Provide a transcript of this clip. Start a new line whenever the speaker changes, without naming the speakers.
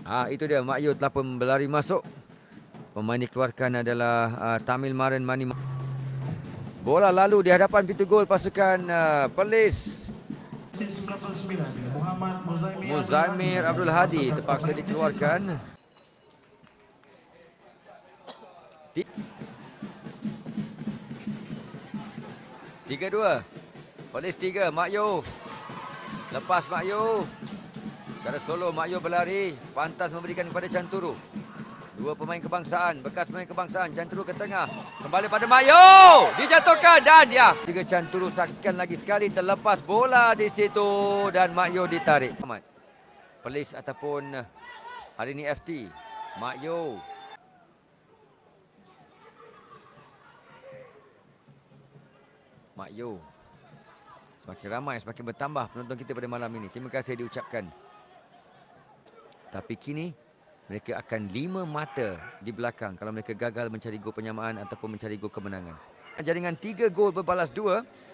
Itu dia, Mak Yu telah pun berlari masuk. Pemain dikeluarkan adalah Tamil Maran Mani. Bola lalu di hadapan pintu gol pasukan Perlis. Muzaimir Abdul Hadi terpaksa dikeluarkan. 3-2. Perlis 3, Mak Yu. Lepas Mak Yu. Secara solo Mak Yu berlari, pantas memberikan kepada Canturu. Dua pemain kebangsaan, bekas pemain kebangsaan. Canturu ke tengah, kembali pada Mak Yu. Dijatuhkan dan ya. Tiga Canturu, saksikan lagi sekali, terlepas bola di situ dan Mak Yu ditarik. Perlis ataupun hari ini FT. Mak Yu. Mak Yu. Semakin ramai, semakin bertambah penonton kita pada malam ini. Terima kasih diucapkan. Tapi kini mereka akan 5 mata di belakang kalau mereka gagal mencari gol penyamaan ataupun mencari gol kemenangan. Jaringan 3 gol berbalas 2.